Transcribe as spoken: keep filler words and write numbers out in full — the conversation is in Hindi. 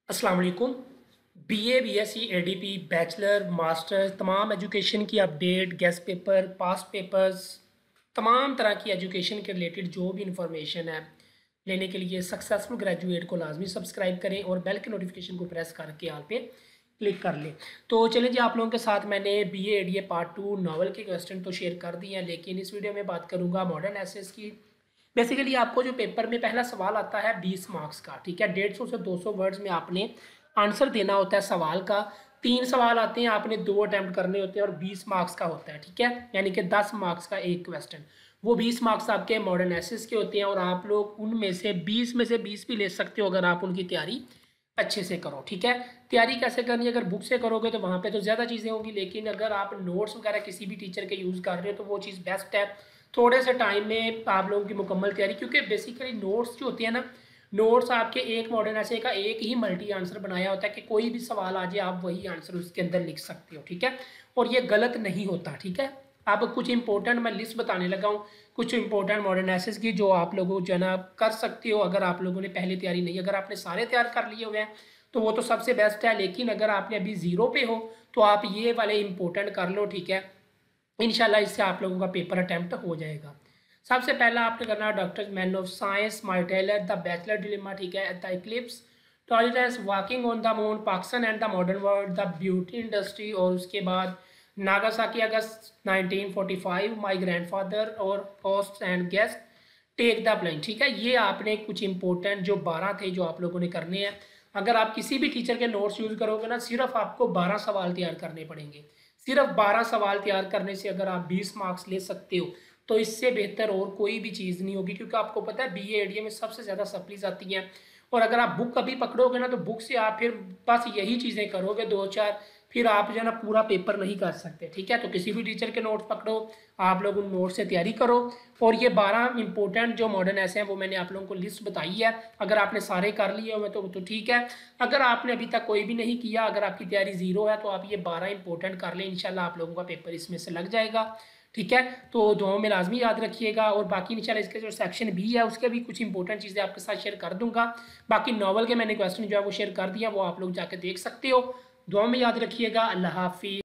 अस्सलाम वालेकुम। BA, BSc, ADP, bachelor, master, तमाम एजुकेशन की update, guess paper, past papers, तमाम तरह की एजुकेशन के रिलेटेड जो भी इंफॉर्मेशन है लेने के लिए सक्सेसफुल ग्रेजुएट को लाजमी सब्सक्राइब करें और बेल के नोटिफिकेशन को प्रेस करके आल पे क्लिक कर लें। तो चलिए जी, आप लोगों के साथ मैंने BA ADA part two novel के क्वेश्चन तो शेयर कर दिए हैं, लेकिन इस वीडियो में बात करूँगा मॉडर्न एसेस की। बेसिकली आपको जो पेपर में पहला सवाल आता है बीस मार्क्स का, ठीक है, डेढ़ सौ से दो सौ वर्ड्स में आपने आंसर देना होता है सवाल का। तीन सवाल आते हैं, आपने दो अटैम्प्ट करने होते हैं और बीस मार्क्स का होता है, ठीक है, यानी कि दस मार्क्स का एक क्वेश्चन। वो बीस मार्क्स आपके मॉडर्न एसेस के होते हैं और आप लोग उनमें से बीस में से बीस भी ले सकते हो अगर आप उनकी तैयारी अच्छे से करो, ठीक है। तैयारी कैसे करनी है? अगर बुक से करोगे तो वहाँ पे तो ज़्यादा चीज़ें होंगी, लेकिन अगर आप नोट्स वगैरह किसी भी टीचर के यूज़ कर रहे हो तो वो चीज़ बेस्ट है। थोड़े से टाइम में आप लोगों की मुकम्मल तैयारी, क्योंकि बेसिकली नोट्स जो होते हैं ना, नोट्स आपके एक मॉडर्न ऐसे का एक ही मल्टी आंसर बनाया होता है कि कोई भी सवाल आ जाए आप वही आंसर उसके अंदर लिख सकते हो, ठीक है, और ये गलत नहीं होता, ठीक है। आप कुछ इंपॉर्टेंट मैं लिस्ट बताने लगा हूँ, कुछ इंपॉर्टेंट मॉडर्न एसेस की जो आप लोगों जो है ना कर सकते हो अगर आप लोगों ने पहले तैयारी नहीं। अगर आपने सारे तैयार कर लिए हुए हैं तो वो तो सबसे बेस्ट है, लेकिन अगर आपने अभी ज़ीरो पे हो तो आप ये वाले इंपॉर्टेंट कर लो, ठीक है। इंशाल्लाह इससे आप लोगों का पेपर अटैम्प्ट हो जाएगा। सबसे पहला आपने करना है doctor man of science, my tailor, the bachelor dilemma, ठीक है, the eclipse, tolerance, walking on the moon, Pakistan and the modern world, the beauty industry, और उसके बाद Nagasaki August nineteen forty five, my grandfather, और host and guest, take the plane, ठीक है। ये आपने कुछ इंपॉर्टेंट जो बारह थे जो आप लोगों ने करने हैं। अगर आप किसी भी टीचर के नोट्स यूज़ करोगे ना, सिर्फ आपको बारह सवाल तैयार करने पड़ेंगे। सिर्फ बारह सवाल तैयार करने से अगर आप बीस मार्क्स ले सकते हो तो इससे बेहतर और कोई भी चीज़ नहीं होगी, क्योंकि आपको पता है बीए एडीए में सबसे ज़्यादा सप्लीज आती हैं। और अगर आप बुक कभी पकड़ोगे ना तो बुक से आप फिर बस यही चीज़ें करोगे दो चार, फिर आप जो है ना पूरा पेपर नहीं कर सकते, ठीक है। तो किसी भी टीचर के नोट्स पकड़ो, आप लोग उन नोट्स से तैयारी करो। और ये बारह इंपॉर्टेंट जो मॉडर्न ऐसे हैं वो मैंने आप लोगों को लिस्ट बताई है। अगर आपने सारे कर लिए हुए तो तो ठीक है, अगर आपने अभी तक कोई भी नहीं किया, अगर आपकी तैयारी जीरो है तो आप ये बारह इंपॉर्टेंट कर लें, इंशाल्लाह आप लोगों का पेपर इसमें से लग जाएगा, ठीक है। तो दुआओं में लाजमी याद रखिएगा। और बाकी इंशाल्लाह इसके जो सेक्शन बी है उसके भी कुछ इंपॉर्टेंट चीज़ें आपके साथ शेयर कर दूंगा। बाकी नॉवल के मैंने क्वेश्चन जो है वो शेयर कर दिया, वो आप लोग जाकर देख सकते हो। दुआओं में याद रखिएगा। अल्लाह हाफिज़।